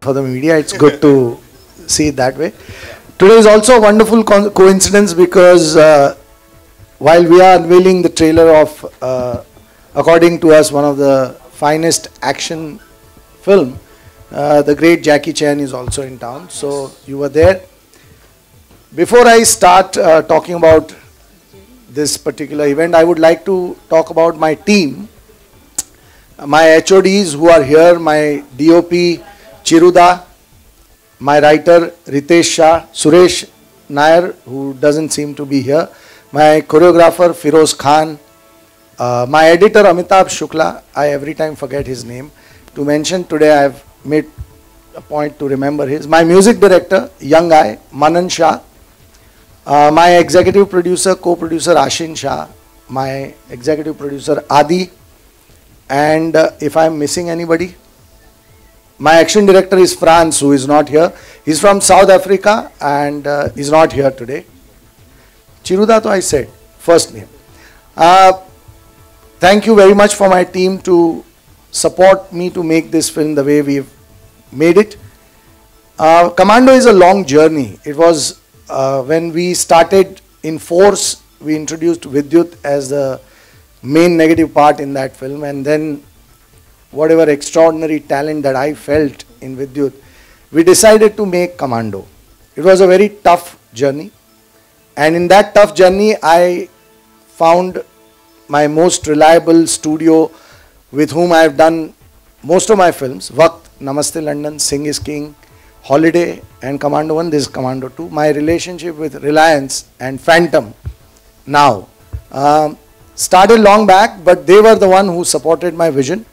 For the media, it's good to see it that way. Today is also a wonderful coincidence because while we are unveiling the trailer of, according to us, one of the finest action film, the great Jackie Chan is also in town. So you were there. Before I start talking about this particular event, I would like to talk about my team, my HODs who are here, my DOP Chiruda, my writer Ritesh Shah, Suresh Nair, who doesn't seem to be here, my choreographer Firoz Khan, my editor Amitabh Shukla, I every time forget his name to mention, today I have made a point to remember his, my music director, young guy, Manan Shah, my executive producer, co-producer Ashin Shah, my executive producer Adi, and if I am missing anybody, my action director is Franz, who is not here. He's from South Africa and is not here today. Chiruda, to I said, first name. Thank you very much for my team to support me to make this film the way we've made it. Commando is a long journey. It was when we started in force, we introduced Vidyut as the main negative part in that film, and then whatever extraordinary talent that I felt in Vidyut, we decided to make Commando. It was a very tough journey, and in that tough journey I found my most reliable studio with whom I have done most of my films, Waqt, Namaste London, Singh is King, Holiday and Commando 1, this is Commando 2. My relationship with Reliance and Phantom now started long back, but they were the one who supported my vision.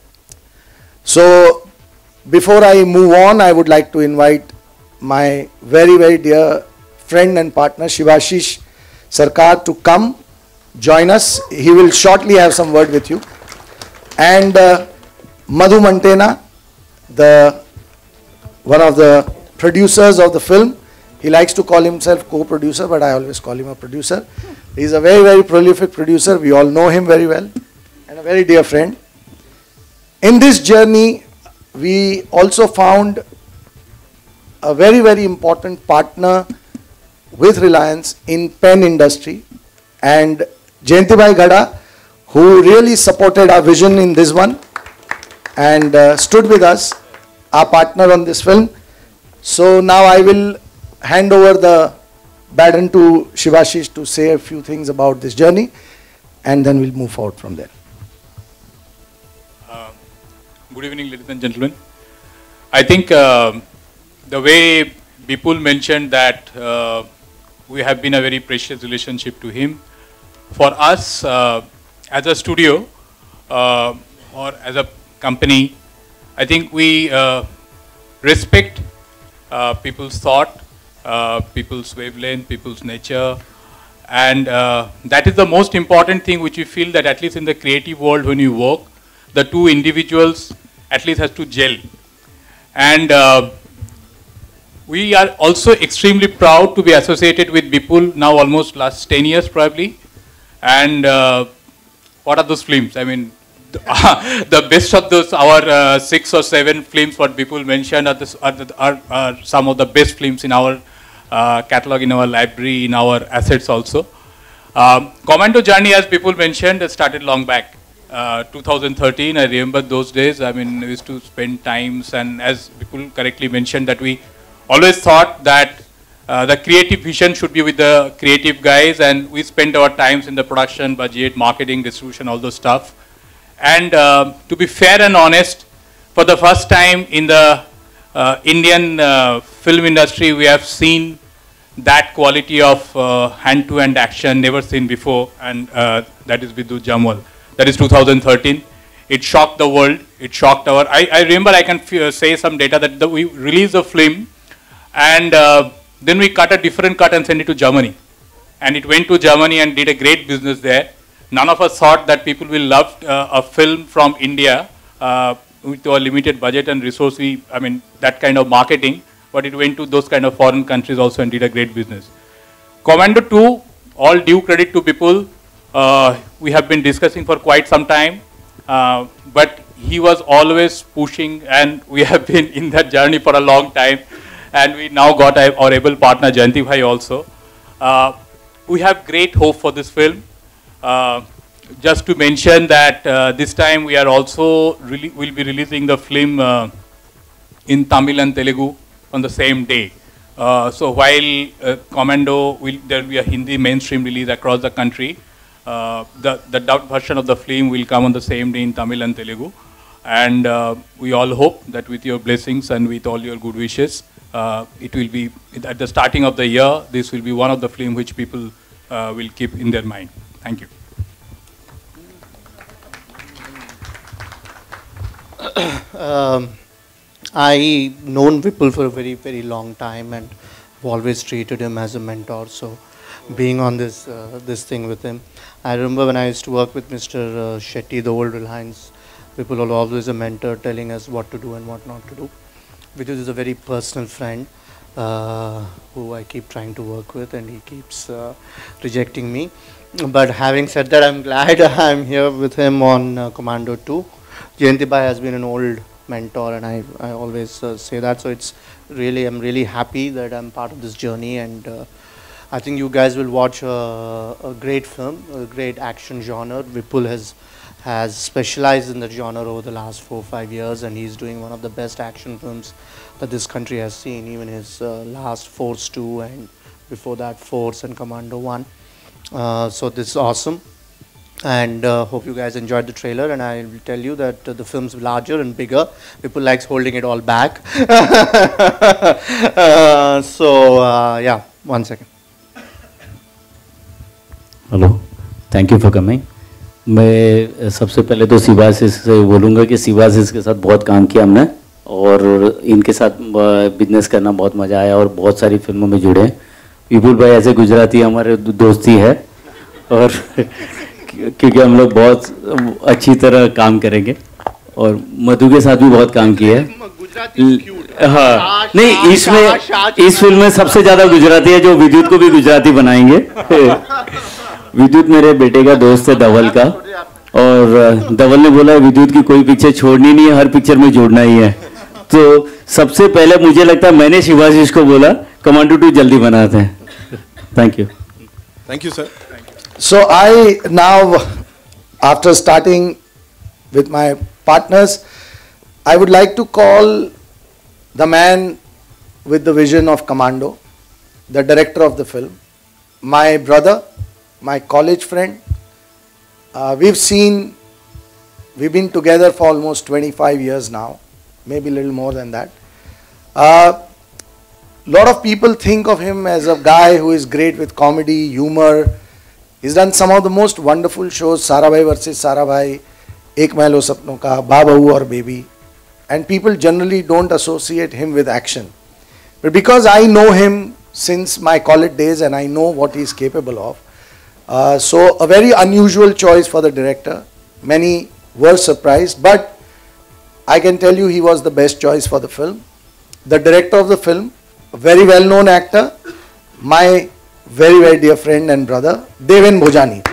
So before I move on, I would like to invite my very, very dear friend and partner Shivashish Sarkar to come join us. He will shortly have some word with you. And Madhu Mantena, one of the producers of the film. He likes to call himself co-producer, but I always call him a producer. He's a very, very prolific producer. We all know him very well and a very dear friend. In this journey, we also found a very, very important partner with Reliance in pen industry, and Jayantibai Gada, who really supported our vision in this one and stood with us, our partner on this film. So now I will hand over the baton to Shivashish to say a few things about this journey, and then we'll move forward from there. Good evening, ladies and gentlemen. I think the way Bipul mentioned that we have been a very precious relationship to him. For us, as a studio or as a company, I think we respect people's thought, people's wavelength, people's nature, and that is the most important thing which we feel that at least in the creative world when you work, the two individuals at least has to gel. And we are also extremely proud to be associated with Bipul now almost last 10 years probably. And what are those films? I mean, the best of those, our 6 or 7 films what Bipul mentioned are some of the best films in our catalog, in our library, in our assets also. Commando journey, as Bipul mentioned, started long back. 2013, I remember those days. I mean, we used to spend times, and as people correctly mentioned, that we always thought that the creative vision should be with the creative guys, and we spend our times in the production, budget, marketing, distribution, all those stuff. And to be fair and honest, for the first time in the Indian film industry, we have seen that quality of hand-to-hand action never seen before, and that is Vidyut Jammwal. That is 2013. It shocked the world. It shocked our... I remember I can say some data that we released a film, and then we cut a different cut and sent it to Germany. And it went to Germany and did a great business there. None of us thought that people will love a film from India with a limited budget and resource. I mean, that kind of marketing. But it went to those kind of foreign countries also and did a great business. Commando 2, all due credit to people. We have been discussing for quite some time. But he was always pushing, and we have been in that journey for a long time. And we now got our able partner Jayanti Bhai also. We have great hope for this film. Just to mention that this time we are also will be releasing the film in Tamil and Telugu on the same day. So while Commando there will be a Hindi mainstream release across the country, the dubbed version of the film will come on the same day in Tamil and Telugu. And we all hope that with your blessings and with all your good wishes, it will be at the starting of the year. This will be one of the films which people will keep in their mind. Thank you. I known Vipul for a very, very long time and always treated him as a mentor. So being on this thing with him, I remember when I used to work with Mr. Shetty, the old Reliance, Vipul was always a mentor telling us what to do and what not to do. Vidyut is a very personal friend who I keep trying to work with, and he keeps rejecting me. But having said that, I'm glad I'm here with him on Commando 2. Jayanti Bhai has been an old mentor, and I always say that. So it's really, I'm really happy that I'm part of this journey, and I think you guys will watch a great film, a great action genre. Vipul has specialized in that genre over the last 4 or 5 years, and he's doing one of the best action films that this country has seen. Even his last Force 2 and before that Force and Commando 1. So this is awesome, and hope you guys enjoyed the trailer. And I will tell you that the film's larger and bigger. People likes holding it all back. Yeah, 1 second. Hello, thank you for coming. मैं सबसे पहले तो शिवाशिष से बोलूँगा कि शिवाशिष के साथ बहुत काम किया हमने, और इनके साथ बिजनेस करना बहुत मज़ा आया, और बहुत सारी फिल्मों में जुड़े। विपुल भाई ऐसे गुजराती हमारे दोस्ती है, और क्योंकि हम लोग बहुत अच्छी तरह काम करेंगे, और मधु के साथ भी बहुत काम किया है। हाँ, नहीं, इसमें इस फिल्म में सबसे ज़्यादा गुजराती है, जो विद्युत को भी गुजराती बनाएंगे। विद्युत मेरे बेटे का दोस्त है धवल का, और धवल ने बोला विद्युत की कोई पिक्चर छोड़नी नहीं है, हर पिक्चर में जोड़ना ही है। तो सबसे पहले मुझे लगता है मैंने शिवाशिष को बोला कमांडो 2 जल्दी बनाते हैं। Thank you. Thank you sir. So I now, after starting with my partners, I would like to call the man with the vision of Commando, the director of the film, my brother, my college friend. We've been together for almost 25 years now, maybe a little more than that. Lot of people think of him as a guy who is great with comedy, humor. He's done some of the most wonderful shows, Sarabhai versus Sarabhai, Ek Mahal Ho Sapnon Ka, Babahu or Baby. And people generally don't associate him with action. But because I know him since my college days and I know what he's capable of, so a very unusual choice for the director. Many were surprised, but I can tell you he was the best choice for the film. The director of the film, a very well-known actor, my very, very dear friend and brother, Deven Bhojani.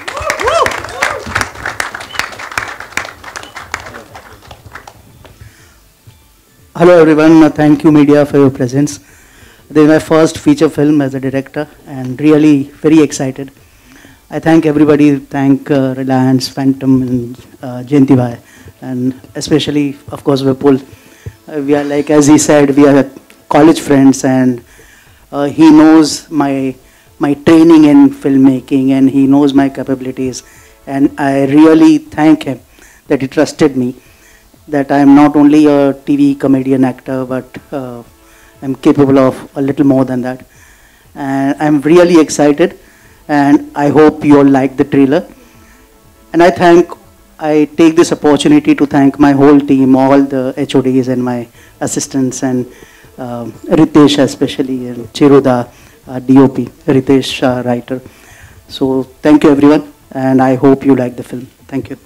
Hello everyone, thank you media for your presence. This is my first feature film as a director and really very excited. I thank everybody, thank Reliance, Phantom and Jayanti Bhai, and especially of course Vipul. We are, like as he said, we are college friends, and he knows my training in filmmaking and he knows my capabilities, and I really thank him that he trusted me, that I am not only a TV comedian actor but I'm capable of a little more than that. And I'm really excited, and I hope you all like the trailer. And I take this opportunity to thank my whole team, all the HODs and my assistants, and Ritesh especially, and Chiruda, DOP, Ritesh writer. So thank you everyone, and I hope you like the film. Thank you.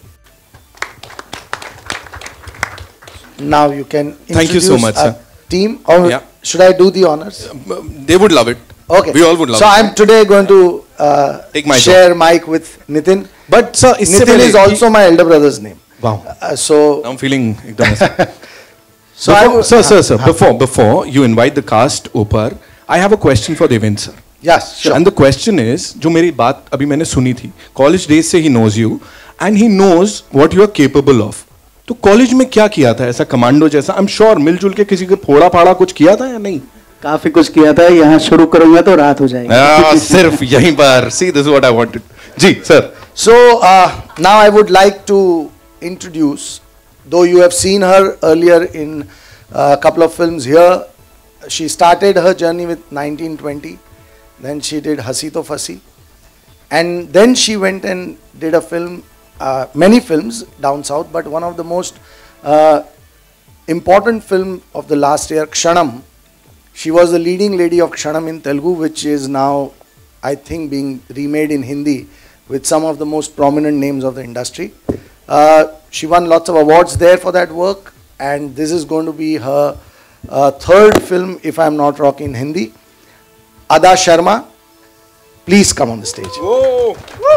Now you can introduce Thank you so much, sir. Team, or Yeah. should I do the honors? They would love it. Okay. We all would love so it. I'm today going to Take my share mic with Nitin. But sir, Nitin is also my elder brother's name. Wow. So I'm feeling ekdam so I would, sir, before you invite the cast ऊपर, I have a question for Devendra sir. yes, sure. And the question is, जो मेरी बात अभी मैंने सुनी थी, college days से he knows you and he knows what you are capable of. तो कॉलेज में क्या किया था ऐसा कमांडो जैसा? I'm sure मिलजुल के किसी को फोड़ा फाड़ा कुछ किया था या नहीं? काफी कुछ किया था, यहाँ शुरू करूंगा तो रात हो जाएगी। सिर्फ यहीं पर. See, this is what I wanted. Ji sir. So now I would like to introduce, though you have seen her earlier in a couple of films here, she started her journey with 1920, then she did Hasi To Fasi, and then she went and did a film, many films down south, but one of the most important film of the last year, Kshanam. She was the leading lady of Kshanam in Telugu, which is now, I think, being remade in Hindi with some of the most prominent names of the industry. She won lots of awards there for that work, and this is going to be her third film, if I'm not wrong, in Hindi. Adah Sharma, please come on the stage. Oh.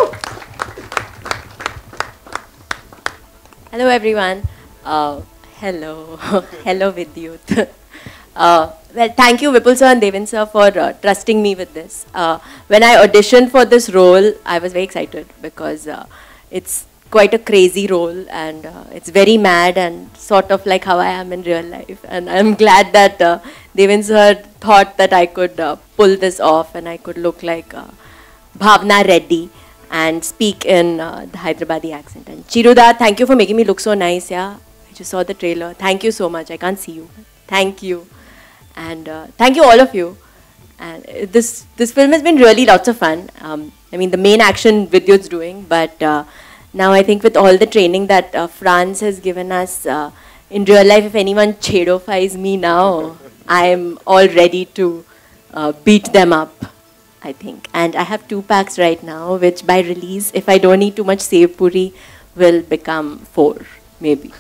Hello everyone. Hello. Hello Vidyut. Well, thank you Vipul sir and Devin sir for trusting me with this. When I auditioned for this role, I was very excited because it's quite a crazy role and it's very mad and sort of like how I am in real life. And I'm glad that Devin sir thought that I could pull this off and I could look like Bhavna Reddy and speak in the Hyderabadi accent. And Chiruda, thank you for making me look so nice. Yeah, I just saw the trailer. Thank you so much. I can't see you. Thank you. And thank you all of you. And this film has been really lots of fun. I mean, the main action Vidyut's doing, but now I think with all the training that France has given us, in real life, if anyone chedofies me now, I'm all ready to beat them up, I think. And I have 2 packs right now, which by release, if I don't eat too much sev puri, will become 4, maybe.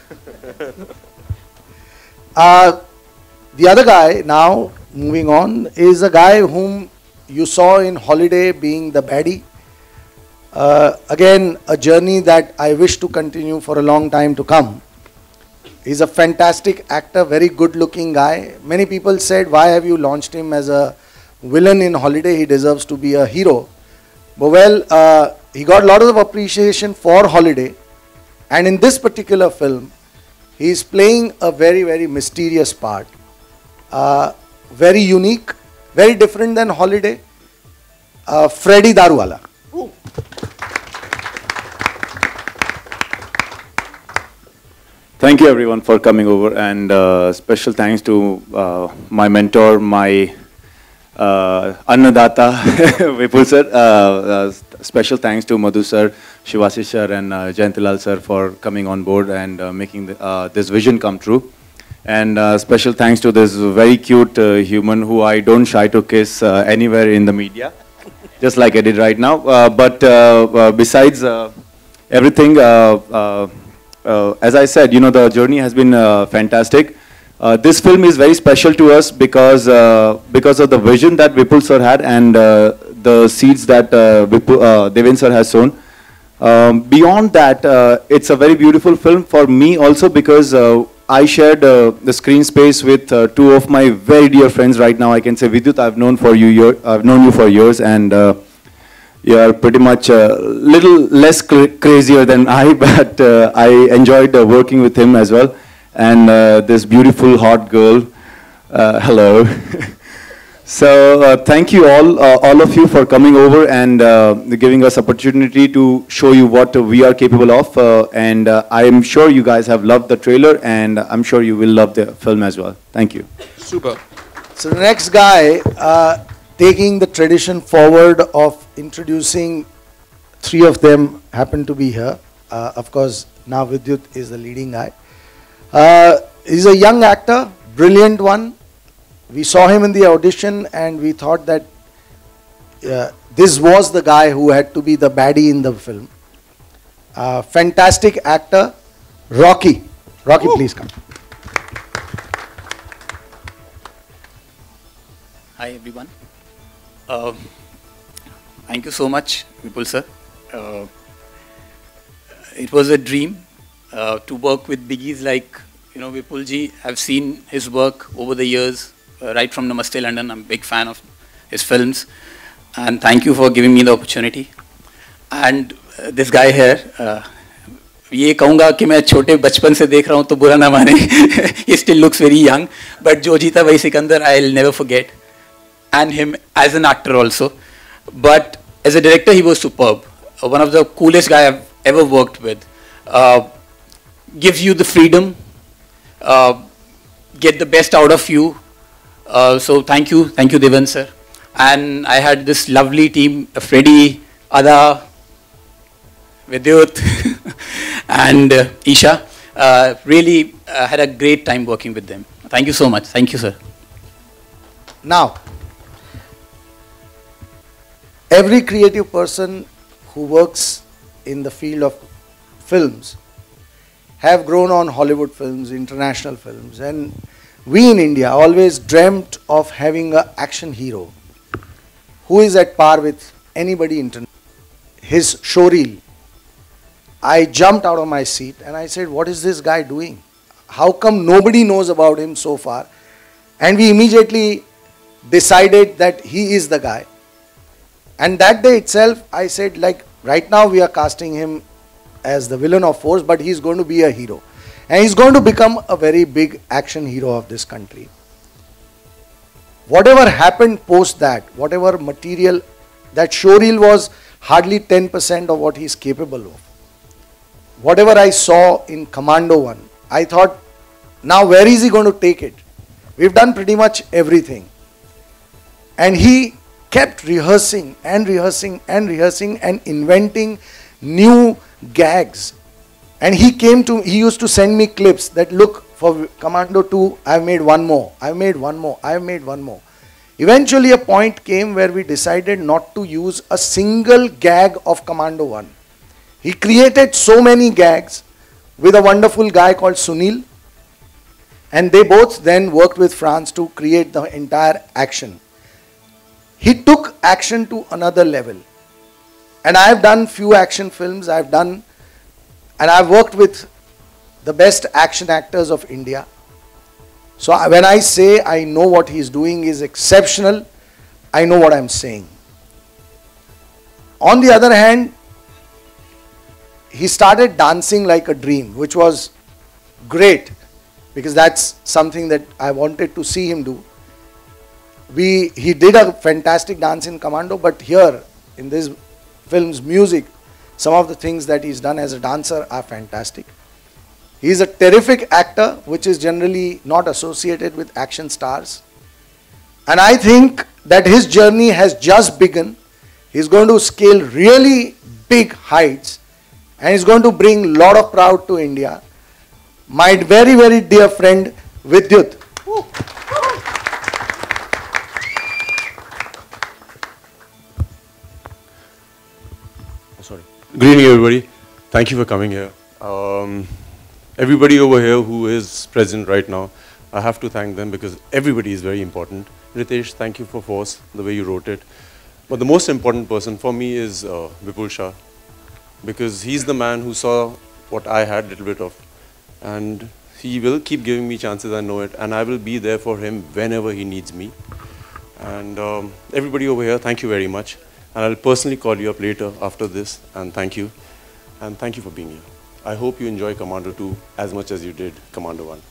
The other guy, now moving on, is a guy whom you saw in Holiday being the baddie. Again, a journey that I wish to continue for a long time to come. He's a fantastic actor, very good looking guy. Many people said, why have you launched him as a villain in Holiday? He deserves to be a hero. But well, he got a lot of appreciation for Holiday. And in this particular film, he's playing a very, very mysterious part. Very unique, very different than Holiday. Freddy Daruwala. Thank you everyone for coming over, and special thanks to my mentor, my Annadata, Vipul sir. Special thanks to Madhu sir, Shivasi sir and Jayantilal sir for coming on board and making this vision come true. And special thanks to this very cute human who I don't shy to kiss anywhere in the media, just like I did right now. But besides everything, as I said, you know, the journey has been fantastic. This film is very special to us because of the vision that Vipul sir had and the seeds that Devin sir has sown. Beyond that, it's a very beautiful film for me also because I shared the screen space with 2 of my very dear friends right now. I can say, Vidyut, I've known you for years, and you are pretty much a little less crazier than I, but I enjoyed working with him as well. And this beautiful, hot girl, hello. So thank you all of you for coming over and giving us opportunity to show you what we are capable of. And I am sure you guys have loved the trailer, and I'm sure you will love the film as well. Thank you. Super. So the next guy, taking the tradition forward of introducing 3 of them happen to be here. Of course, now Vidyut is the leading guy. He's a young actor, brilliant one. We saw him in the audition and we thought that this was the guy who had to be the baddie in the film. Fantastic actor, Rocky. Rocky, please come. Hi everyone. Thank you so much, Vipul sir. It was a dream to work with biggies like, Vipulji. I've seen his work over the years, right from Namaste London. I'm a big fan of his films. And thank you for giving me the opportunity. And this guy here, ये कहूँगा कि मैं छोटे बचपन से देख रहा हूँ तो बुरा ना माने. He still looks very young, but जो जीता वही Sikandar, I'll never forget. And him as an actor also. But as a director, he was superb. One of the coolest guy I've ever worked with. Gives you the freedom, get the best out of you. So thank you Devan sir. And I had this lovely team, Freddy, Adah, Vidyut, and Esha. Really had a great time working with them. Thank you so much. Thank you, sir. Now, every creative person who works in the field of films have grown on Hollywood films, international films, and we in India always dreamt of having an action hero who is at par with anybody international. His showreel, I jumped out of my seat and I said, what is this guy doing? How come nobody knows about him so far? And we immediately decided that he is the guy. And that day itself, I said, like, right now we are casting him as the villain of force, but he's going to be a hero. And he's going to become a very big action hero of this country. Whatever happened post that, whatever material, that showreel was hardly 10% of what he's capable of. Whatever I saw in Commando 1, I thought, now where is he going to take it? We've done pretty much everything. And he kept rehearsing and rehearsing and rehearsing and inventing new gags. And he used to send me clips that, look, for Commando 2, I've made one more, I've made one more, I've made one more. Eventually a point came where we decided not to use a single gag of Commando 1. He created so many gags with a wonderful guy called Sunil, and they both then worked with France to create the entire action. He took action to another level. And I have done few action films, and I've worked with the best action actors of India. So when I say I know what he's doing is exceptional, I know what I'm saying. On the other hand, he started dancing like a dream, which was great, because that's something that I wanted to see him do. He did a fantastic dance in Commando, but here in this film's music, some of the things that he's done as a dancer are fantastic. He's a terrific actor, which is generally not associated with action stars. And I think that his journey has just begun. He's going to scale really big heights, and he's going to bring a lot of pride to India. My very, very dear friend, Vidyut. Sorry. Good evening, everybody. Thank you for coming here. Everybody over here who is present right now, I have to thank them because everybody is very important. Ritesh, thank you for Force, the way you wrote it. But the most important person for me is Vipul Shah, because he's the man who saw what I had a little bit of. And he will keep giving me chances, I know it, and I will be there for him whenever he needs me. And everybody over here, thank you very much. And I'll personally call you up later after this, and thank you. And thank you for being here. I hope you enjoy Commando 2 as much as you did Commando 1.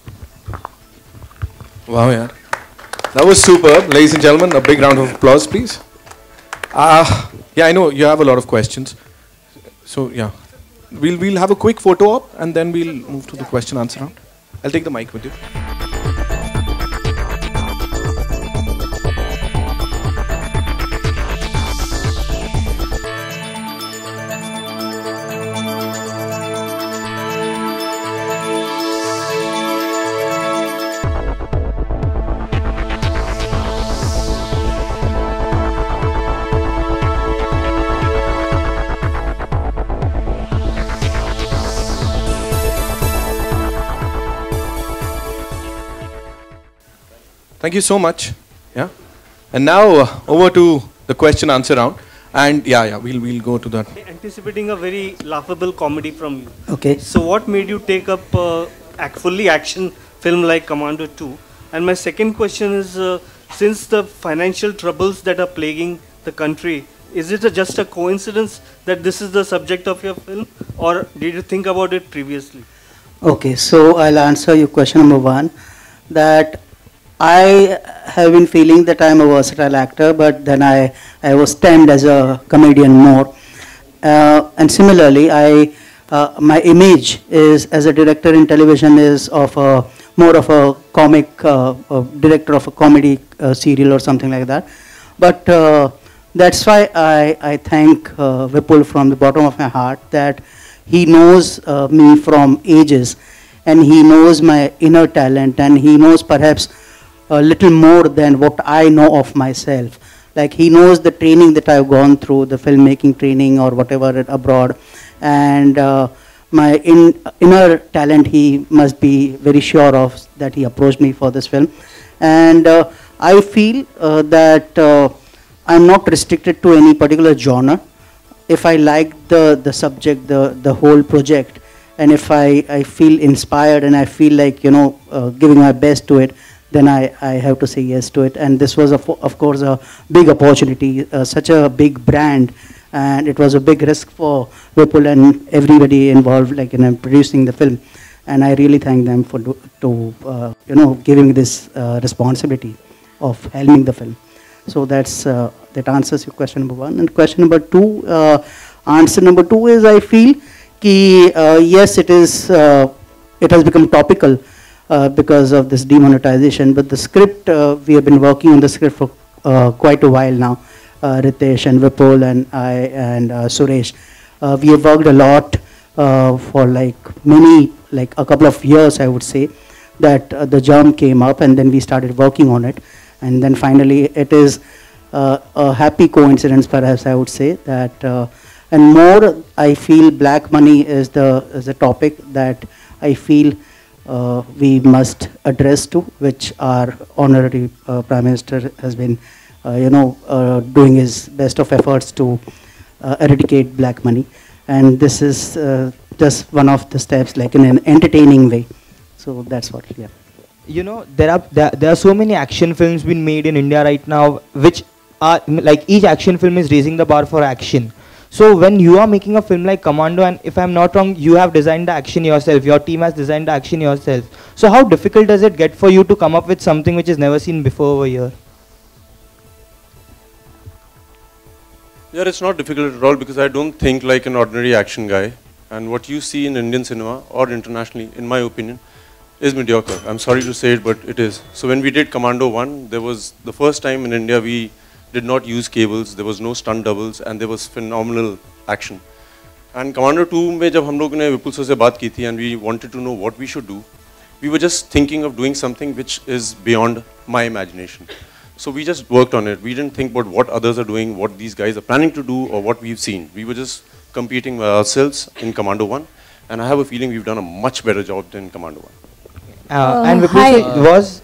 Wow, yeah. That was superb. Ladies and gentlemen, a big round of applause, please. Yeah, I know you have a lot of questions. So, yeah. We'll have a quick photo op, and then we'll move to the question answer round. I'll take the mic with you. Thank you so much. Yeah. And now over to the question answer round. And we'll go to that. Anticipating a very laughable comedy from you. Okay. So what made you take up fully action film like Commando 2? And my second question is, since the financial troubles that are plaguing the country, is it just a coincidence that this is the subject of your film, or did you think about it previously? Okay, so I'll answer your question number one, that I have been feeling that I'm a versatile actor, but then I was termed as a comedian more. And similarly, my image is as a director in television is of more of a comic director of a comedy serial or something like that. But that's why I thank Vipul from the bottom of my heart, that he knows me from ages, and he knows my inner talent, and he knows perhaps a little more than what I know of myself. Like, he knows the training that I've gone through, the filmmaking training or whatever abroad, and my inner talent he must be very sure of, that he approached me for this film. And I feel that I'm not restricted to any particular genre. If I like the subject, the whole project, and if I feel inspired and I feel like, giving my best to it, then I have to say yes to it. And this was, of course, a big opportunity, such a big brand, and it was a big risk for Vipul and everybody involved, like in producing the film. And I really thank them for giving this responsibility of helming the film. So that answers your question number one. And question number two, answer number two is, I feel yes, it has become topical because of this demonetization, but the script, we have been working on the script for quite a while now, Ritesh and Vipul and I and Suresh. We have worked a lot for a couple of years, I would say, that the germ came up, and then we started working on it. And then finally, it is a happy coincidence, perhaps I would say, that, and more, I feel black money is the topic that I feel we must address to, which our honorary Prime Minister has been, doing his best of efforts to eradicate black money. And this is just one of the steps, like in an entertaining way. So that's what, yeah. There are so many action films being made in India right now, which are like, each action film is raising the bar for action. So when you are making a film like Commando, and if I'm not wrong, you have designed the action yourself, your team has designed the action yourself. So how difficult does it get for you to come up with something which is never seen before over here? Yeah, it's not difficult at all, because I don't think like an ordinary action guy. And what you see in Indian cinema or internationally, in my opinion, is mediocre. I'm sorry to say it, but it is. So when we did Commando 1, there was the first time in India we did not use cables, there was no stunt doubles, and there was phenomenal action. And Commando 2 में जब हम लोग ने विपुल sir से बात की थी, and we wanted to know what we should do, we were just thinking of doing something which is beyond my imagination. So we just worked on it. We didn't think about what others are doing, what these guys are planning to do, or what we've seen. We were just competing with ourselves in Commando 1, and I have a feeling we've done a much better job than Commando 1. And Vipul was...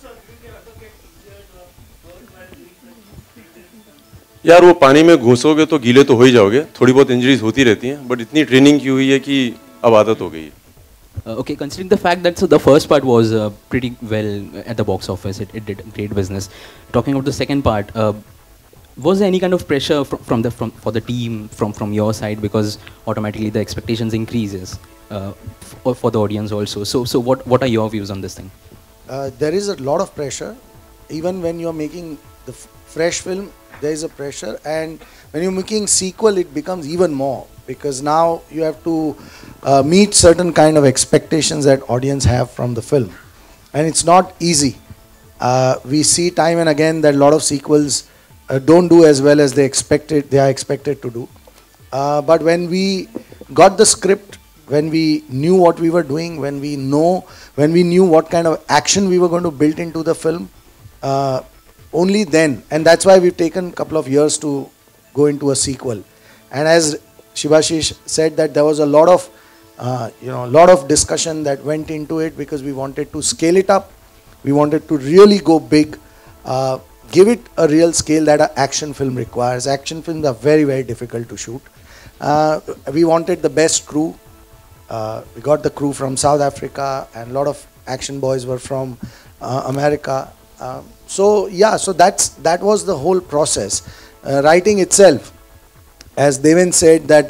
यार वो पानी में घुसोगे तो गीले तो हो ही जाओगे, थोड़ी बहुत इंजरीज होती रहती हैं, बट इतनी ट्रेनिंग की हुई है कि अब आदत हो गई है. Okay, considering the fact that the first part was pretty well at the box office, it did great business. Talking about the second part, was there any kind of pressure for the team from your side, because automatically the expectations increases for the audience also? So what are your views on this thing? There is a lot of pressure, even when you are making the fresh film. There is a pressure, and when you're making sequel, it becomes even more, because now you have to meet certain kind of expectations that audience have from the film, and it's not easy. We see time and again that a lot of sequels don't do as well as they are expected to do. But when we got the script, when we knew what we were doing, when we knew what kind of action we were going to build into the film, only then, and that's why we've taken a couple of years to go into a sequel. And as Shivashish said, that there was a lot of discussion that went into it, because we wanted to scale it up. We wanted to really go big. give it a real scale that an action film requires. Action films are very, very difficult to shoot. We wanted the best crew. We got the crew from South Africa, and a lot of action boys were from America. So that was the whole process. Writing itself, as Deven said, that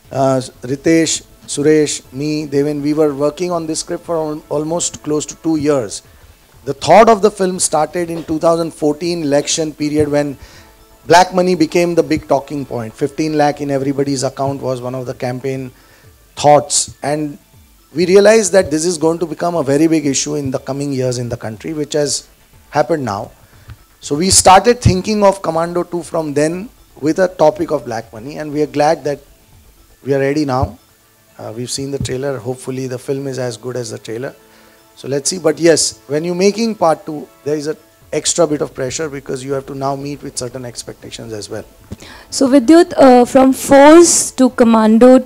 Ritesh, Suresh, me, Deven, we were working on this script for almost close to 2 years. The thought of the film started in 2014 election period, when black money became the big talking point. 15 lakh in everybody's account was one of the campaign thoughts, and we realized that this is going to become a very big issue in the coming years in the country, which has happened now. So we started thinking of Commando 2 from then with a topic of black money, and we are glad that we are ready now. We've seen the trailer. Hopefully the film is as good as the trailer. So let's see. But yes, when you're making part 2, there is an extra bit of pressure because you have to now meet with certain expectations as well. So Vidyut, from Force to Commando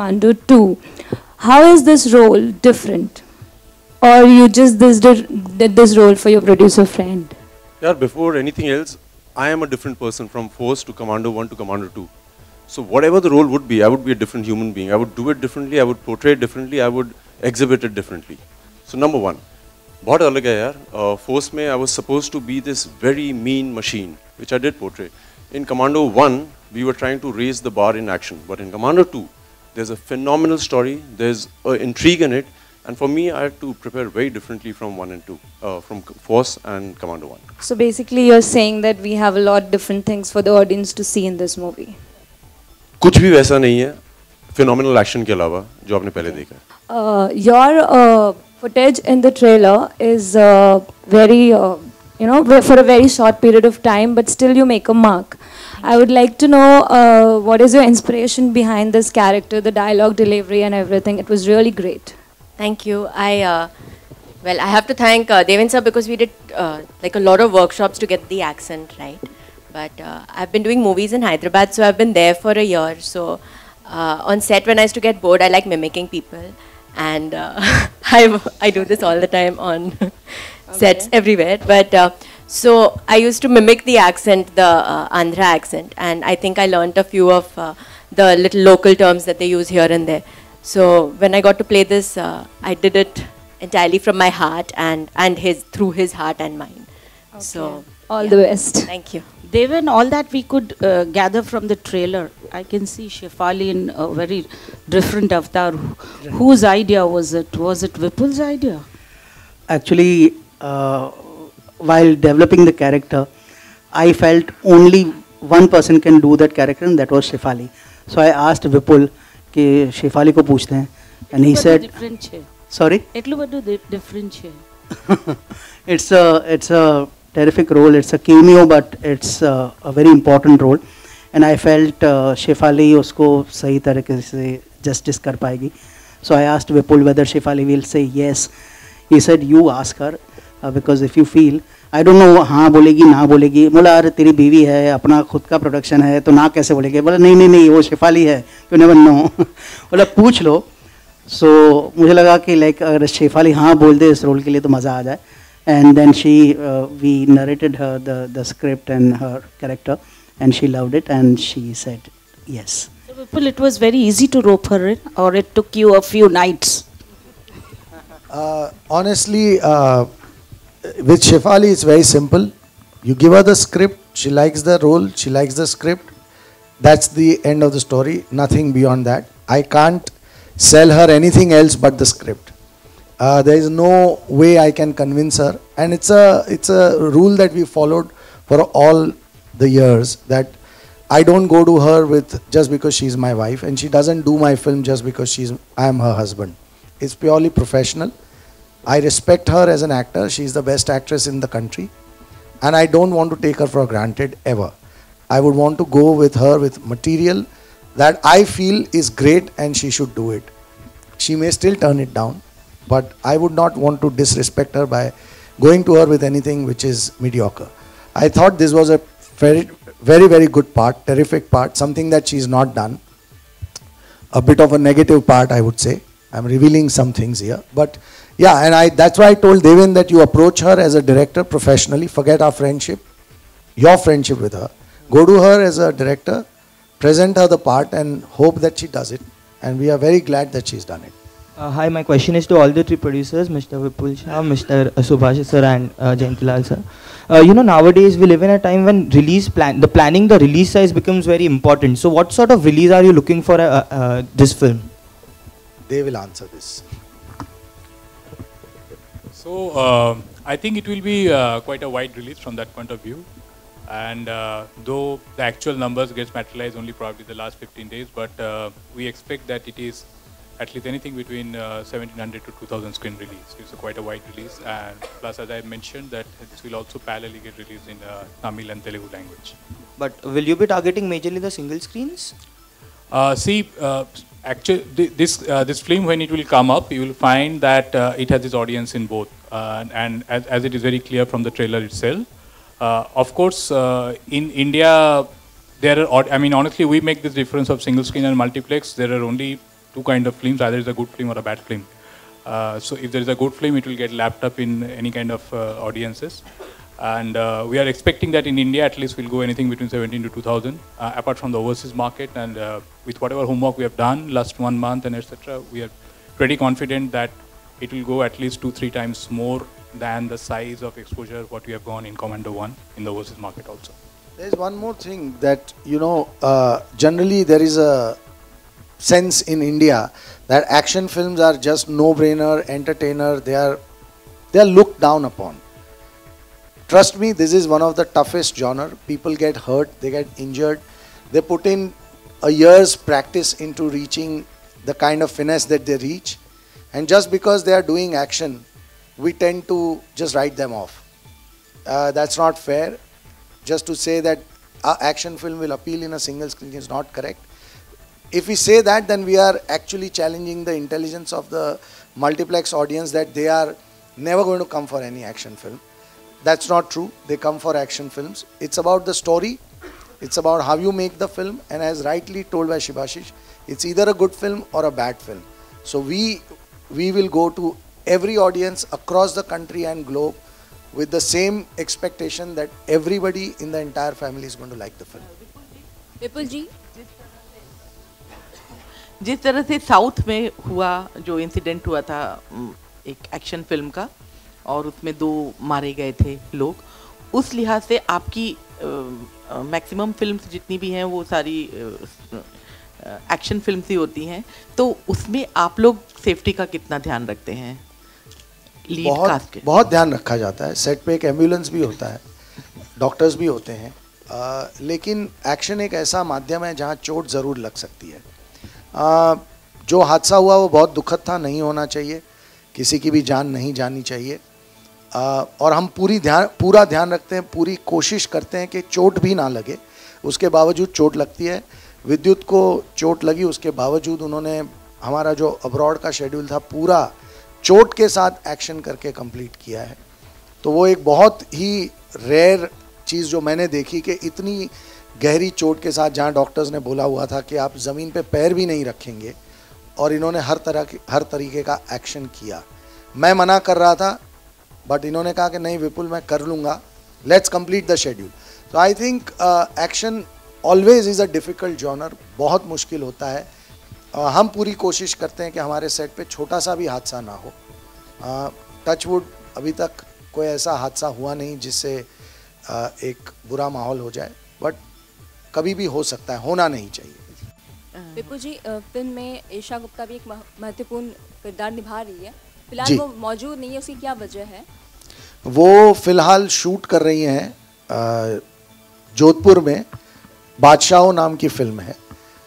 2, how is this role different? Or you just did this role for your producer friend? Yeah, before anything else, I am a different person from Force to Commando 1 to Commando 2. So whatever the role would be, I would be a different human being. I would do it differently, I would portray it differently, I would exhibit it differently. So number one, बहुत अलग है यार. Force में I was supposed to be this very mean machine, which I did portray. In Commando 1, we were trying to raise the bar in action. But in Commando 2, there's a phenomenal story, there's intrigue in it, and for me, I had to prepare very differently from 1 and 2, from Force and Commando 1. So basically you're saying that we have a lot different things for the audience to see in this movie. कुछ भी वैसा नहीं है, phenomenal action के अलावा जो आपने पहले देखा है. Your footage in the trailer is very, for a very short period of time, but still you make a mark. I would like to know what is your inspiration behind this character, the dialogue delivery and everything. It was really great. Thank you. I have to thank Deven sir, because we did like a lot of workshops to get the accent right. But I've been doing movies in Hyderabad, so I've been there for a year. So on set, when I used to get bored, I like mimicking people. And I do this all the time on sets everywhere. But so I used to mimic the accent, the Andhra accent. And I think I learned a few of the little local terms that they use here and there. So when I got to play this, I did it entirely from my heart and through his heart and mine. Okay. So all the best. Thank you. Deven, all that we could gather from the trailer, I can see Shefali in a very different avatar. Whose idea was it? Was it Vipul's idea? Actually, while developing the character, I felt only one person can do that character, and that was Shefali. So I asked Vipul, कि Shefali को पूछते हैं, and he said, sorry? It's a terrific role. It's a cameo, but it's a very important role. And I felt Shefali उसको सही तरीके से justice कर पाएगी. So I asked Vipul whether Shefali will say yes. He said, you ask her, because if you feel, I don't know, हाँ बोलेगी ना बोलेगी. बोला अरे तेरी बीवी है, अपना खुद का प्रोडक्शन है, तो ना कैसे बोलेगी? बोला नहीं वो शेफाली है, you never know. बोला पूछ लो. So मुझे लगा कि like अगर शेफाली हाँ बोल दे इस रोल के लिए तो मज़ा आ जाए. And then we narrated her the script and her character, and she loved it, and she said yes. So Vipul, it was very easy to rope her in, or it took you a few nights? Honestly, with Shefali, it's very simple. You give her the script, she likes the role, she likes the script. That's the end of the story, nothing beyond that. I can't sell her anything else but the script. There is no way I can convince her, and it's a rule that we followed for all the years, that I don't go to her with just because she's my wife, and she doesn't do my film just because I am her husband. It's purely professional. I respect her as an actor. She's the best actress in the country, and I don't want to take her for granted ever. I would want to go with her with material that I feel is great, and she should do it. She may still turn it down, but I would not want to disrespect her by going to her with anything which is mediocre. I thought this was a very, very, very good part, terrific part, something that she's not done. A bit of a negative part, I would say. I'm revealing some things here, but yeah, and that's why I told Deven that you approach her as a director professionally, forget our friendship, your friendship with her. Go to her as a director, present her the part and hope that she does it. And we are very glad that she's done it. Hi, my question is to all the three producers, Mr. Vipul Shah, Mr. Subhash sir and Jayantilal sir. Nowadays we live in a time when the planning the release size becomes very important. So what sort of release are you looking for this film? They will answer this. So I think it will be quite a wide release from that point of view. And though the actual numbers gets materialized only probably the last 15 days, but we expect that it is at least anything between 1700 to 2000 screen release. It's quite a wide release, and plus as I mentioned that this will also parallelly get released in Tamil and Telugu language. But will you be targeting majorly the single screens? Actually this film, when it will come up, you will find that it has its audience in both, and as it is very clear from the trailer itself. Of course, in India, honestly, we make this difference of single screen and multiplex. There are only two kind of films, either it's a good film or a bad film. So if there is a good film, it will get lapped up in any kind of audiences. And we are expecting that in India, at least, we'll go anything between 17 to 2000, apart from the overseas market. And with whatever homework we have done last 1 month and etc., we are pretty confident that it will go at least 2-3 times more than the size of exposure what we have gone in Commando 1 in the overseas market also. There is one more thing that, generally there is a sense in India that action films are just no-brainer, entertainer, they are looked down upon. Trust me, this is one of the toughest genre. People get hurt, they get injured. They put in a year's practice into reaching the kind of finesse that they reach. And just because they are doing action, we tend to just write them off. That's not fair. Just to say that our action film will appeal in a single screen is not correct. If we say that, then we are actually challenging the intelligence of the multiplex audience that they are never going to come for any action film. That's not true. They come for action films. It's about the story. It's about how you make the film. And as rightly told by Shibashish, it's either a good film or a bad film. So we will go to every audience across the country and globe with the same expectation that everybody in the entire family is going to like the film. विपुल जी, जिस तरह से south में हुआ जो incident हुआ था एक action film का और उसमें 2 मारे गए थे लोग, उस लिहाज से आपकी मैक्सिमम फिल्म्स जितनी भी हैं वो सारी एक्शन फिल्म्स ही होती हैं, तो उसमें आप लोग सेफ्टी का कितना ध्यान रखते हैं? बहुत ध्यान रखा जाता है. सेट पे एक एम्बुलेंस भी होता है, डॉक्टर्स भी होते हैं, लेकिन एक्शन एक ऐसा माध्यम है जहाँ चोट ज़रूर लग सकती है. जो हादसा हुआ वो बहुत दुखद था, नहीं होना चाहिए, किसी की भी जान नहीं जानी चाहिए. और हम पूरा ध्यान रखते हैं, पूरी कोशिश करते हैं कि चोट भी ना लगे. उसके बावजूद चोट लगती है. विद्युत को चोट लगी, उसके बावजूद उन्होंने हमारा जो अब्रॉड का शेड्यूल था पूरा चोट के साथ एक्शन करके कंप्लीट किया है. तो वो एक बहुत ही रेयर चीज़ जो मैंने देखी कि इतनी गहरी चोट के साथ, जहाँ डॉक्टर्स ने बोला हुआ था कि आप ज़मीन पे पैर भी नहीं रखेंगे, और इन्होंने हर तरीके का एक्शन किया. मैं मना कर रहा था, बट इन्होंने कहा कि नहीं विपुल मैं कर लूँगा, लेट्स कंप्लीट द शेड्यूल. तो I think action always is a difficult genre, बहुत मुश्किल होता है. हम पूरी कोशिश करते हैं कि हमारे सेट पे छोटा सा भी हादसा ना हो. टचवुड अभी तक कोई ऐसा हादसा हुआ नहीं जिससे एक बुरा माहौल हो जाए, बट कभी भी हो सकता है, होना नहीं चाहिए. विपुल जी, फिल्म में एशा गुप्ता भी एक महत्वपूर्ण किरदार निभा रही है. फिलहाल वो मौजूद नहीं है, उसकी क्या वजह है? वो फिलहाल शूट कर रही हैं जोधपुर में. बादशाह नाम की फिल्म है,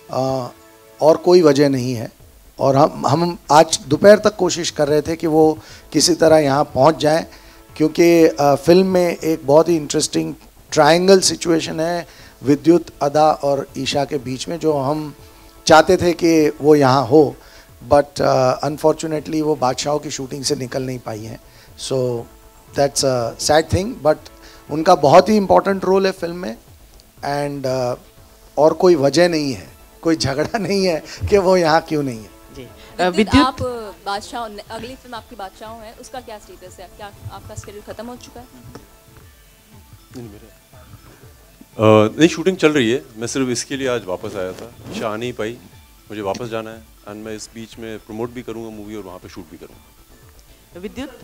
और कोई वजह नहीं है. और हम आज दोपहर तक कोशिश कर रहे थे कि वो किसी तरह यहाँ पहुँच जाएं, क्योंकि फिल्म में एक बहुत ही इंटरेस्टिंग ट्रायंगल सिचुएशन है विद्युत, अदा और ईशा के बीच में, जो हम चाहते थे कि वो यहाँ हो, बट अनफॉर्चुनेटली वो बादशाहों की शूटिंग से निकल नहीं पाई हैं. So that's a sad thing, but उनका बहुत ही इम्पोर्टेंट रोल है फिल्म में. एंड और कोई वजह नहीं है, कोई झगड़ा नहीं है कि वो यहाँ क्यों नहीं है. विद्युत, आप बादशाह, अगली फिल्म आपकी बादशाहों है, उसका क्या स्टेटस है? क्या आपका शेड्यूल खत्म हो चुका है? नहीं, शूटिंग चल रही है, मैं सिर्फ इसके लिए आज वापस आया था। ईशा आ नहीं पाई, मुझे वापस जाना है एंड मैं इस बीच में प्रमोट भी करूँगा मूवी और वहाँ पे शूट भी करूँगा। विद्युत,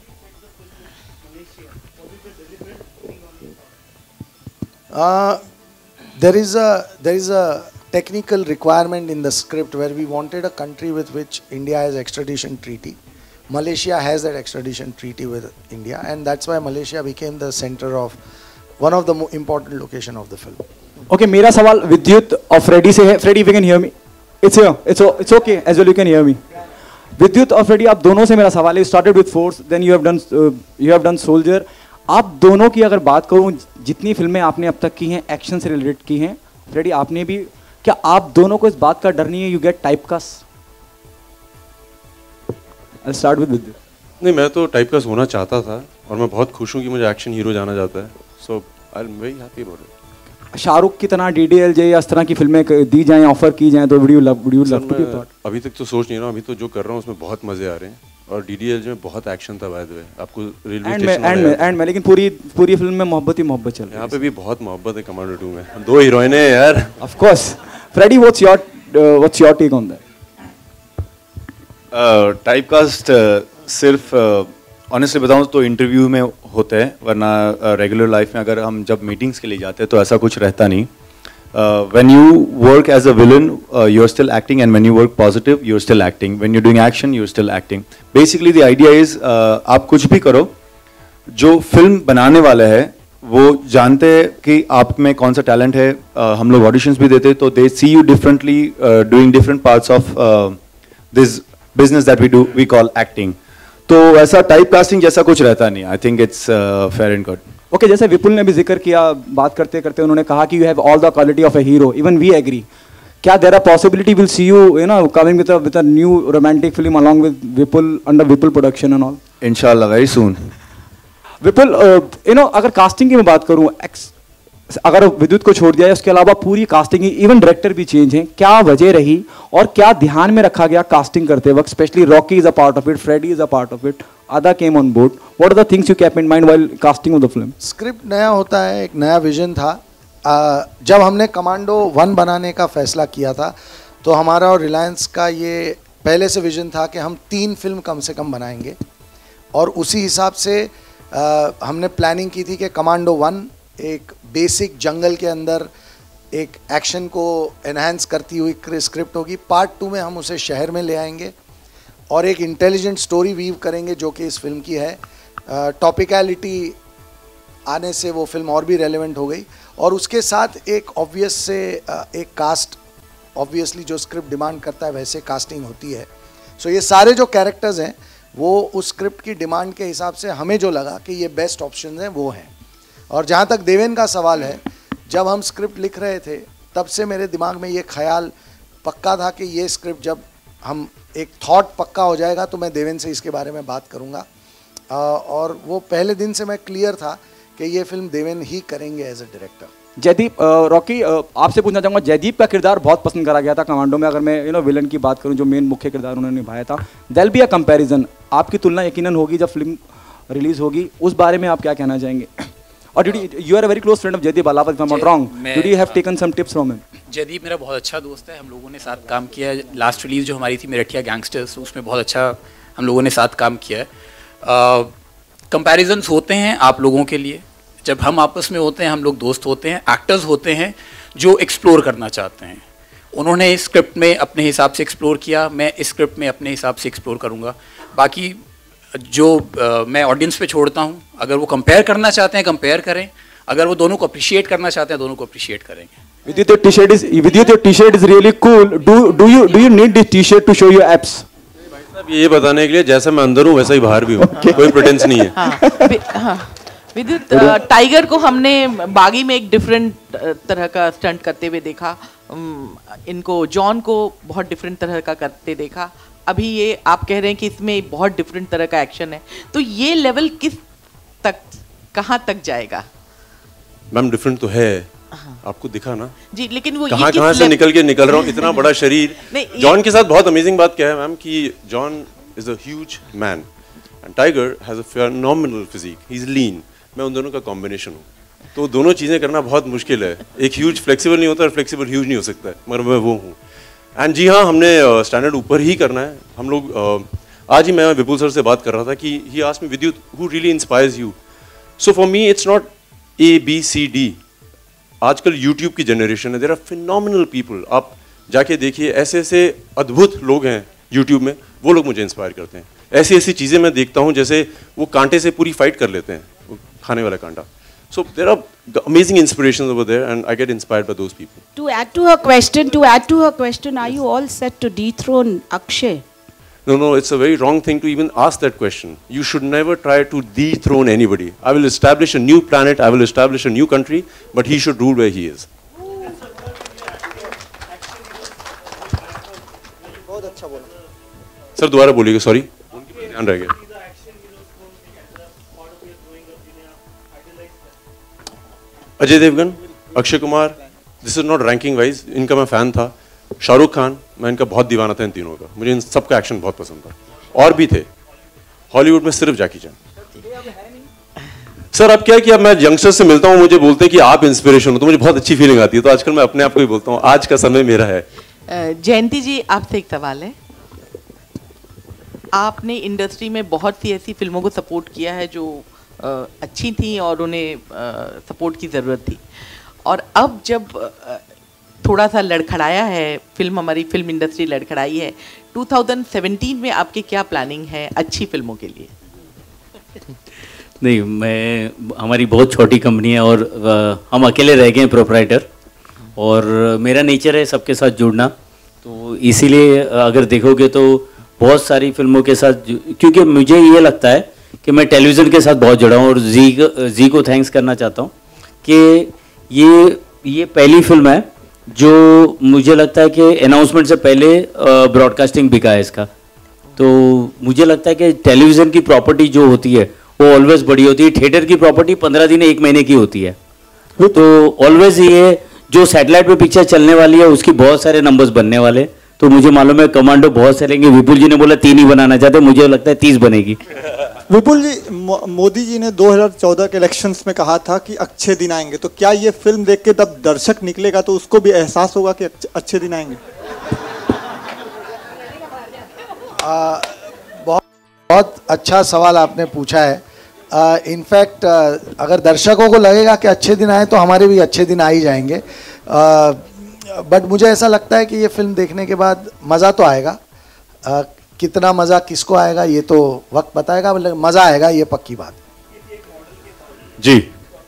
there is a technical requirement in the script where we wanted a country with which India has extradition treaty. Malaysia has that extradition treaty with India, and that's why Malaysia became the center of one of the important location of the film. Okay, मेरा सवाल विद्युत और Freddy से है. Freddy, if you can hear me, it's okay as well. You can hear me. विद्युत और Freddy, आप दोनों से मेरा सवाल है. You started with Force, then you have done Soldier. आप दोनों की अगर बात करूं, जितनी फिल्में आपने अब तक की हैं एक्शन से रिलेटेड की हैं, फ्रेडी आपने भी, क्या आप दोनों को इस बात का डर नहीं है you get typecast? I'll start with Vidyut. नहीं, मैं तो टाइपकास्ट होना चाहता था और मैं बहुत खुश हूँ कि मुझे एक्शन हीरो जाना जाता है. So I am very happy about it. Shahrukh की तरह DDLJ या इस तरह की फिल्में दी जाएं, ऑफर की जाएं, तो would you love to be part? अभी तक तो सोच नहीं रहा हूँ. अभी तो जो कर रहा हूँ उसमें बहुत मजे आ रहे हैं और DDLJ में बहुत एक्शन था बाय द वे. आपको रेलवे स्टेशन एंड में लेकिन पूरी फिल्म में मोहब्बत ही मोहब्बत चल रही है. यहाँ पे भी बहुत मोहब्बत है. कमांडो 2 में 2 हीरोइन है यार. Of course. Freddy, what's your take on that? Typecast सिर्फ ऑनेस्टली बताऊं तो इंटरव्यू में होता है, वरना रेगुलर लाइफ में अगर हम जब मीटिंग्स के लिए जाते हैं तो ऐसा कुछ रहता नहीं. When you work as a villain, you're still acting, and when you work positive, you're still acting. When you're doing action, you're still acting. Basically, the idea is, आप कुछ भी करो, जो फिल्म बनाने वाला है वो जानते हैं कि आप में कौन सा टैलेंट है. हम लोग ऑडिशंस भी देते हैं, तो they see you differently, doing different parts of this business that we call acting. तो ऐसा टाइप कास्टिंग जैसा कुछ रहता नहीं. I think it's fair and good. Okay, जैसे विपुल ने भी जिक्र किया, बात करते करते उन्होंने कहा कि you have all the quality of a hero. Even we agree. क्या there are possibility will see you no coming with a new romantic film along with Vipul under Vipul production and all? इंशाल्लाह वेरी सून. विपुल, अगर casting की मैं बात करूं, अगर विद्युत को छोड़ दिया, उसके अलावा पूरी कास्टिंग, इवन डायरेक्टर भी चेंज हैं, क्या वजह रही और क्या ध्यान में रखा गया कास्टिंग करते वक्त? Specially Rocky is a part of it, Freddy is a part of it, Adah came on board. What are the things you kept in mind while casting of the film? Script नया होता है, एक नया vision था. जब हमने commando 1 बनाने का फैसला किया था तो हमारा और रिलायंस का ये पहले से विजन था कि हम 3 फिल्म कम से कम बनाएंगे, और उसी हिसाब से हमने प्लानिंग की थी कि कमांडो 1 एक बेसिक जंगल के अंदर एक एक्शन को एनहांस करती हुई स्क्रिप्ट होगी. पार्ट 2 में हम उसे शहर में ले आएंगे और एक इंटेलिजेंट स्टोरी वीव करेंगे जो कि इस फिल्म की है. टॉपिकलिटी आने से वो फिल्म और भी रेलेवेंट हो गई, और उसके साथ एक ऑब्वियस से एक कास्ट, ऑब्वियसली जो स्क्रिप्ट डिमांड करता है वैसे कास्टिंग होती है. सो ये सारे जो कैरेक्टर्स हैं वो उस स्क्रिप्ट की डिमांड के हिसाब से हमें जो लगा कि ये बेस्ट ऑप्शन हैं वो हैं. और जहाँ तक देवेन का सवाल है, जब हम स्क्रिप्ट लिख रहे थे तब से मेरे दिमाग में ये ख्याल पक्का था कि ये स्क्रिप्ट जब हम एक थॉट पक्का हो जाएगा तो मैं देवेन से इसके बारे में बात करूंगा. और वो पहले दिन से मैं क्लियर था कि ये फिल्म देवेन ही करेंगे as a director. Jaideep, Rocky, आपसे पूछना चाहूँगा, जयदीप का किरदार बहुत पसंद करा गया था कमांडो में. अगर मैं विलन की बात करूँ, जो मेन मुख्य किरदार उन्होंने निभाया था, देयर बी अ कंपैरिजन. आपकी तुलना यकीनन होगी जब फिल्म रिलीज होगी, उस बारे में आप क्या कहना चाहेंगे? और you are a very close friend of Jaideep Ahlawat, if I am not wrong. Did you have taken some tips from him? Jaideep मेरा बहुत अच्छा दोस्त है. हम लोगों ने साथ काम किया है. लास्ट रिलीज जो हमारी थी मेरठिया गैंगस्टर्स, उसमें बहुत अच्छा हम लोगों ने साथ काम किया है. कंपैरिजन्स होते हैं आप लोगों के लिए. जब हम आपस में होते हैं, हम लोग दोस्त होते हैं. एक्टर्स होते हैं जो एक्सप्लोर करना चाहते हैं. उन्होंने इस स्क्रिप्ट में अपने हिसाब से एक्सप्लोर किया, मैं इस स्क्रिप्ट में अपने हिसाब से एक्सप्लोर करूँगा. बाकी जो मैं ऑडियंस पे छोड़ता हूँ, अगर वो कंपेयर करना चाहते हैं कंपेयर करें, अगर वो दोनों को अप्रिशिएट करना चाहते हैं दोनों को अप्रिशिएट करेंगे. Vidyut, your t-shirt is really cool. Do you need this t-shirt to show your abs? ये बताने के लिए जैसा मैं अंदर हूँ वैसा ही बाहर भी हूँ. कोई प्रेटेंस नहीं है. विद्युत, टाइगर को हमने बागी में एक डिफरेंट तरह का स्टंट करते हुए देखा. इनको जॉन को बहुत डिफरेंट तरह का करते देखा. अभी ये आप कह रहे हैं कि इसमें बहुत डिफरेंट तरह का एक्शन है, तो ये लेवल किस तक, कहाँ तक जाएगा? मैम डिफरेंट तो है, आपको दिखा ना जी, लेकिन वो कहाँ से निकल रहा हूँ. इतना बड़ा शरीर. जॉन के साथ बहुत अमेजिंग बात क्या है मैम कि John is a huge man and Tiger has a phenomenal physique. He is lean. मैं उन दोनों का कॉम्बिनेशन हूँ. तो दोनों चीज़ें करना बहुत मुश्किल है. एक ह्यूज फ्लेक्सिबल नहीं होता और फ्लेक्सिबल ह्यूज नहीं हो सकता है, मगर मैं वो हूँ. एंड जी हाँ, हमने स्टैंडर्ड ऊपर ही करना है. हम लोग आज ही मैं विपुल सर से बात कर रहा था कि ही asked me, Vidyut, who really inspires you? So for me it's not ABCD. आजकल यूट्यूब की जनरेशन है, देयर आर फिनोमिनल पीपल. आप जाके देखिए, ऐसे ऐसे अद्भुत लोग हैं यूट्यूब में, वो लोग मुझे इंस्पायर करते हैं. ऐसी ऐसी चीज़ें मैं देखता हूँ जैसे वो कांटे से पूरी फाइट कर लेते हैं, वो खाने वाला कांटा. So there are amazing inspirations over there, and I get inspired by those people. To add to her question, are you all set to dethrone Akshay? No, it's a very wrong thing to even ask that question. You should never try to dethrone anybody. I will establish a new planet, I will establish a new country, but he should rule where he is. बहुत अच्छा बोला. Sir, दोबारा बोलिएगा, sorry. उनके पर ध्यान रह गया. Ajay Devgn, Akshay Kumar, this is not ranking wise, इनका मैं फ़ैन था. शाहरुख खान, मैं इनका बहुत दीवाना था इन तीनों का. मुझे इन सबका एक्शन बहुत पसंद था. और भी थे. हॉलीवुड में सिर्फ जैकी चैन. सर अब क्या है कि अब मैं यंगस्टर्स से मिलता हूँ, मुझे बोलते हैं कि आप इंस्पिरेशन हो, तो मुझे बहुत अच्छी फीलिंग आती है. तो आजकल मैं अपने आप को ही बोलता हूँ, आज का समय मेरा है. जयंती जी, आपसे एक सवाल है. आपने इंडस्ट्री में बहुत सी ऐसी फिल्मों को सपोर्ट किया है जो अच्छी थी और उन्हें सपोर्ट की ज़रूरत थी, और अब जब थोड़ा सा लड़खड़ाया है हमारी फिल्म इंडस्ट्री लड़खड़ाई है, 2017 में आपकी क्या प्लानिंग है अच्छी फिल्मों के लिए? नहीं, हमारी बहुत छोटी कंपनी है और हम अकेले रह गए हैं प्रोप्राइटर, और मेरा नेचर है सबके साथ जुड़ना. तो इसीलिए अगर देखोगे तो बहुत सारी फिल्मों के साथ, क्योंकि मुझे ये लगता है कि मैं टेलीविज़न के साथ बहुत जुड़ा हूँ, और जी को थैंक्स करना चाहता हूँ कि ये पहली फिल्म है जो मुझे लगता है कि अनाउंसमेंट से पहले ब्रॉडकास्टिंग बिका है इसका. तो मुझे लगता है कि टेलीविज़न की प्रॉपर्टी जो होती है वो ऑलवेज बड़ी होती है. थिएटर की प्रॉपर्टी 15 दिन 1 महीने की होती है. तो ऑलवेज ये जो सैटेलाइट पे पिक्चर चलने वाली है उसकी बहुत सारे नंबर्स बनने वाले. तो मुझे मालूम है कमांडो बहुत चलेंगे. विपुल जी ने बोला 3 ही बनाना चाहते, मुझे लगता है 30 बनेगी. विपुल जी, मोदी जी ने 2014 के इलेक्शंस में कहा था कि अच्छे दिन आएंगे, तो क्या ये फिल्म देख के तब दर्शक निकलेगा तो उसको भी एहसास होगा कि अच्छे दिन आएंगे? बहुत अच्छा सवाल आपने पूछा है. इनफैक्ट अगर दर्शकों को लगेगा कि अच्छे दिन आए तो हमारे भी अच्छे दिन आ ही जाएंगे. बट मुझे ऐसा लगता है कि ये फिल्म देखने के बाद मज़ा तो आएगा. कितना मज़ा किसको आएगा ये तो वक्त बताएगा, मतलब मज़ा आएगा, ये पक्की बात. जी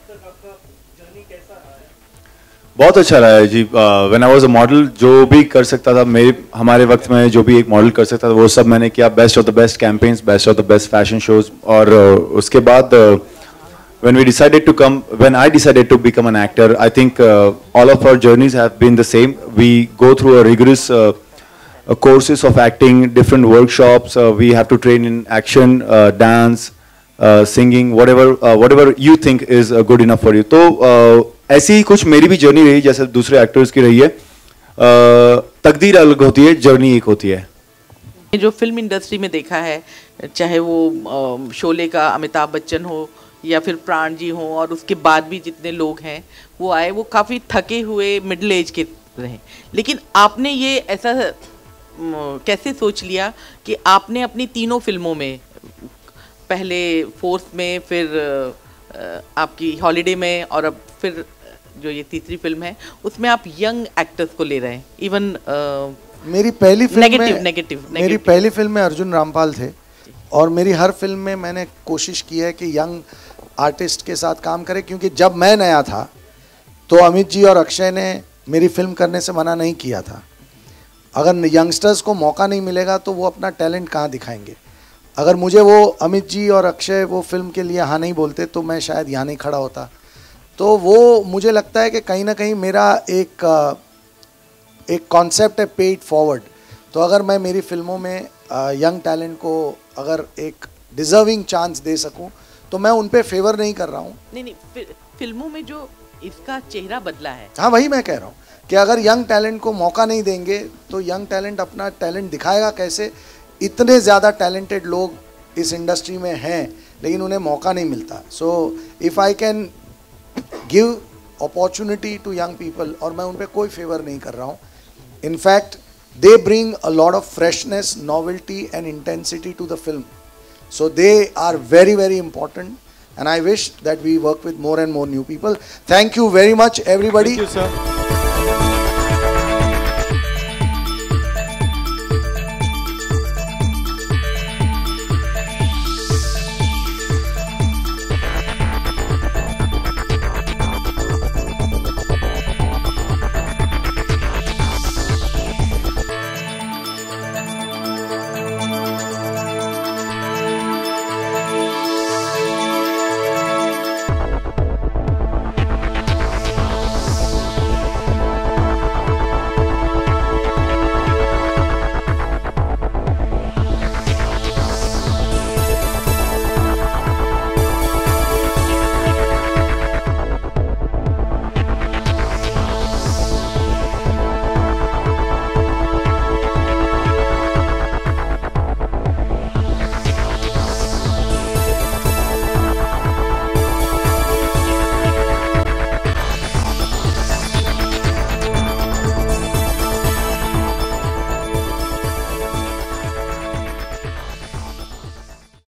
बहुत अच्छा रहा है जी. When I was a model, जो भी कर सकता था हमारे वक्त में, जो भी एक मॉडल कर सकता था वो सब मैंने किया. Best of the best campaigns, best of the best fashion shows. और उसके बाद when I decided to become an actor, I think all of our journeys have been the same. We go through a rigorous courses of acting, different workshops. We have to train in action, dance, singing, whatever you think is good enough for you. तो ऐसी ही कुछ मेरी भी journey रही जैसे दूसरे actors की रही है. तकदीर अलग होती है, जर्नी एक होती है. जो फिल्म इंडस्ट्री में देखा है, चाहे वो शोले का अमिताभ बच्चन हो या फिर प्राण जी हो, और उसके बाद भी जितने लोग हैं वो आए, वो काफ़ी थके हुए मिडिल एज के रहे. लेकिन आपने ये ऐसा कैसे सोच लिया कि आपने अपनी तीनों फिल्मों में, पहले फोर्स में, फिर आपकी हॉलीडे में, और अब फिर जो ये तीसरी फिल्म है उसमें आप यंग एक्टर्स को ले रहे हैं? इवन मेरी पहली फिल्म मेरी पहली फिल्म में अर्जुन रामपाल थे, और मेरी हर फिल्म में मैंने कोशिश की है कि यंग आर्टिस्ट के साथ काम करें, क्योंकि जब मैं नया था तो अमित जी और अक्षय ने मेरी फिल्म करने से मना नहीं किया था. अगर यंगस्टर्स को मौका नहीं मिलेगा तो वो अपना टैलेंट कहाँ दिखाएंगे. अगर मुझे वो अमित जी और अक्षय वो फिल्म के लिए हाँ नहीं बोलते तो मैं शायद यहाँ नहीं खड़ा होता. तो वो मुझे लगता है कि कहीं ना कहीं मेरा एक कॉन्सेप्ट है पेड फॉरवर्ड. तो अगर मैं मेरी फिल्मों में यंग टैलेंट को अगर एक डिजर्विंग चांस दे सकूं तो मैं उन पे फेवर नहीं कर रहा हूं. नहीं, फिल्मों में जो इसका चेहरा बदला है, हाँ वही मैं कह रहा हूँ कि अगर यंग टैलेंट को मौका नहीं देंगे तो यंग टैलेंट अपना टैलेंट दिखाएगा कैसे. इतने ज़्यादा टैलेंटेड लोग इस इंडस्ट्री में हैं लेकिन उन्हें मौका नहीं मिलता. So if I can give opportunity to young people, और मैं उन पे कोई favor नहीं कर रहा हूँ. In fact, they bring a lot of freshness, novelty and intensity to the film. So they are very, very important, and I wish that we work with more and more new people. Thank you very much, everybody. Thank you, sir.